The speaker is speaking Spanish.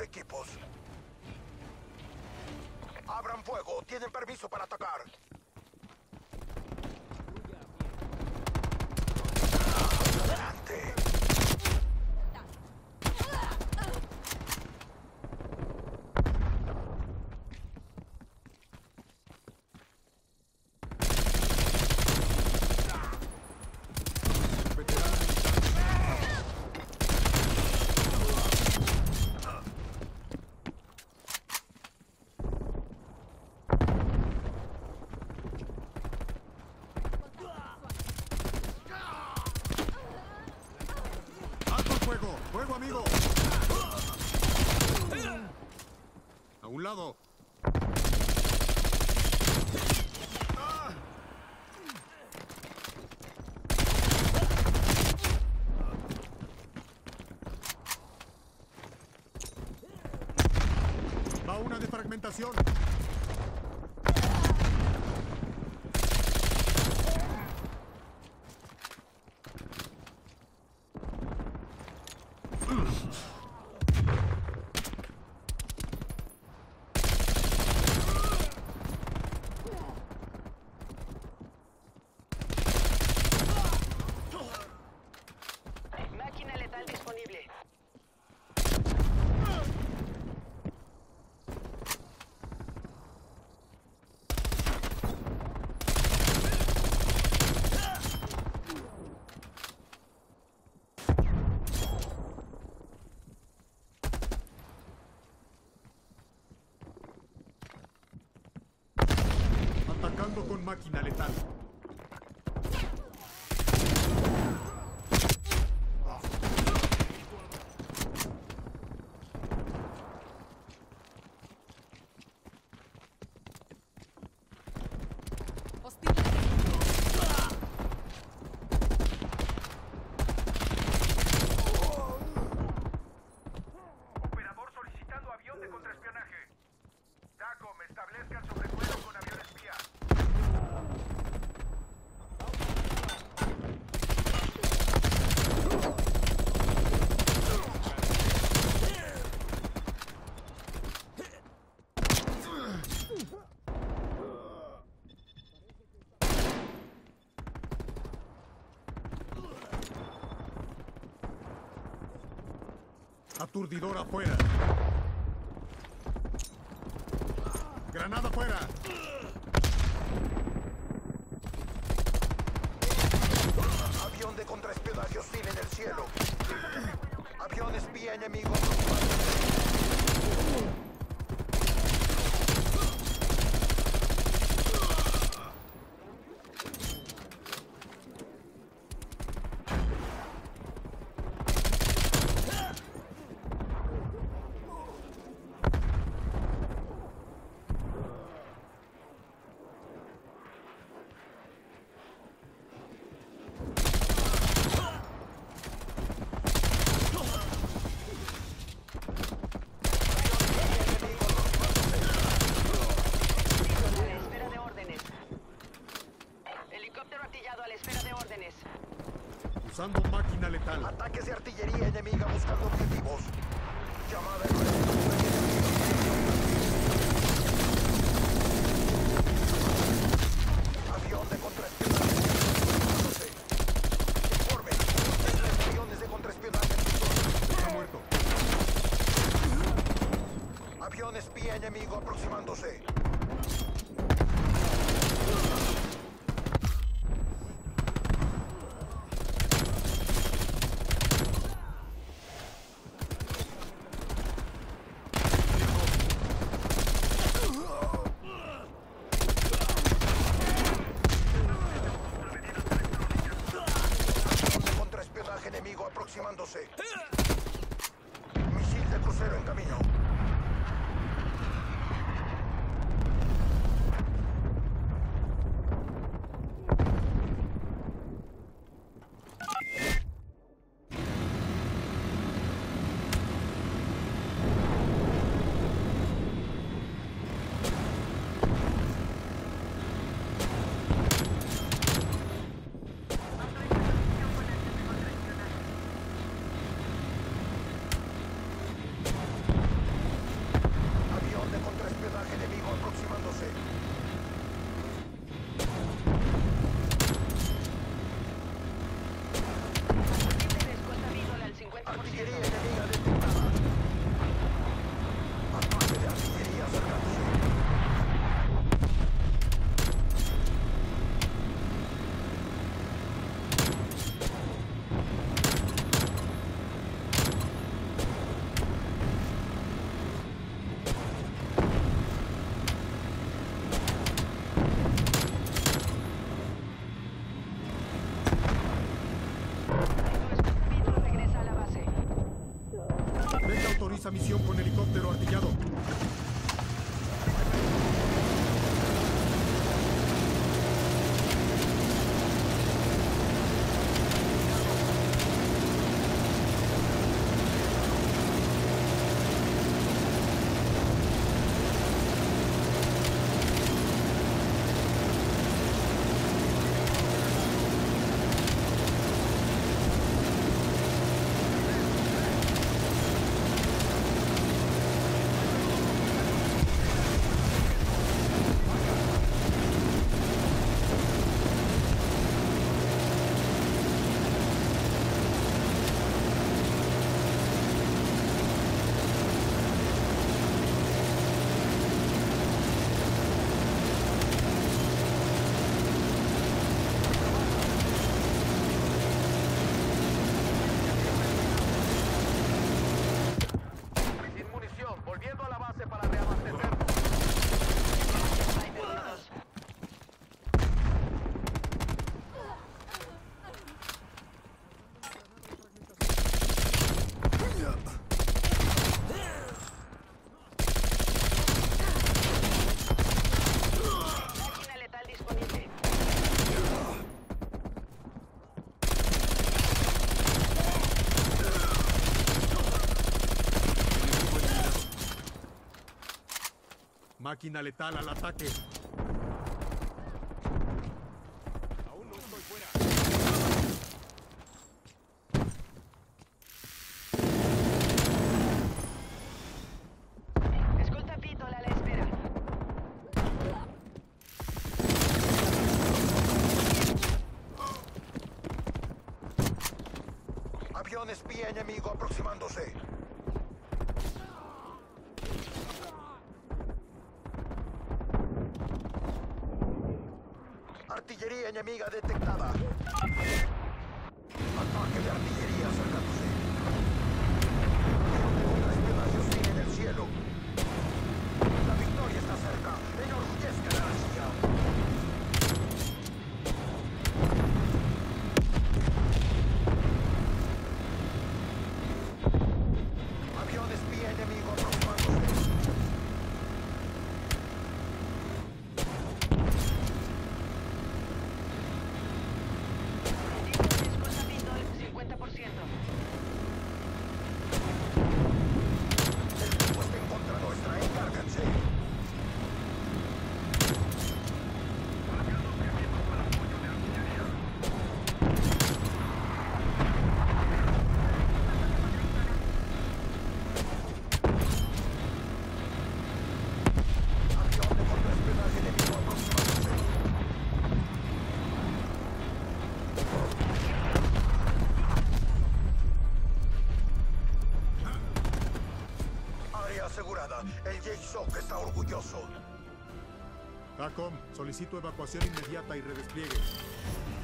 equipos. Abran fuego. Tienen permiso para atacar. Adelante. ¡Fuego! ¡Fuego, amigo! ¡A un lado! ¡Va una defragmentación! Máquina letal disponible. Atacando con máquina letal. Operador solicitando avión de contraespionaje. TACOM, establezcan sobrevuelo con avión espía. Aturdidor afuera. Granada afuera. Avión de contraespionaje hostil en el cielo. Avión espía enemigo. Usando máquina letal. Ataques de artillería enemiga buscando objetivos. Llamada de avión de contraespionaje. Informe. Aviones de contraespionaje. Está muerto. Avión espía enemigo aproximándose. Enemigo aproximándose. Misil de crucero en camino. Capítulo regresa a la base. Venga, autoriza misión con helicóptero artillado. Sin munición, volviendo a la base para reabastecer. Hay perdidos. Máquina letal disponible. Máquina letal al ataque. Aún no estoy fuera. Escolta Pítol a la espera. Avión espía enemigo aproximándose. Artillería enemiga detectada. Ataque de artillería acercándose. Contraespionaje hostil en el cielo. La victoria está cerca. Enorgullezca la Asia. Avión espía enemigo aproximándose. Escolta Pítol 50%. El grupo está en contra nuestra. Encárguense. Avión de contraespionaje enemigo aproximándose. Área asegurada. El JSOC está orgulloso. TACOM, solicito evacuación inmediata y redespliegue.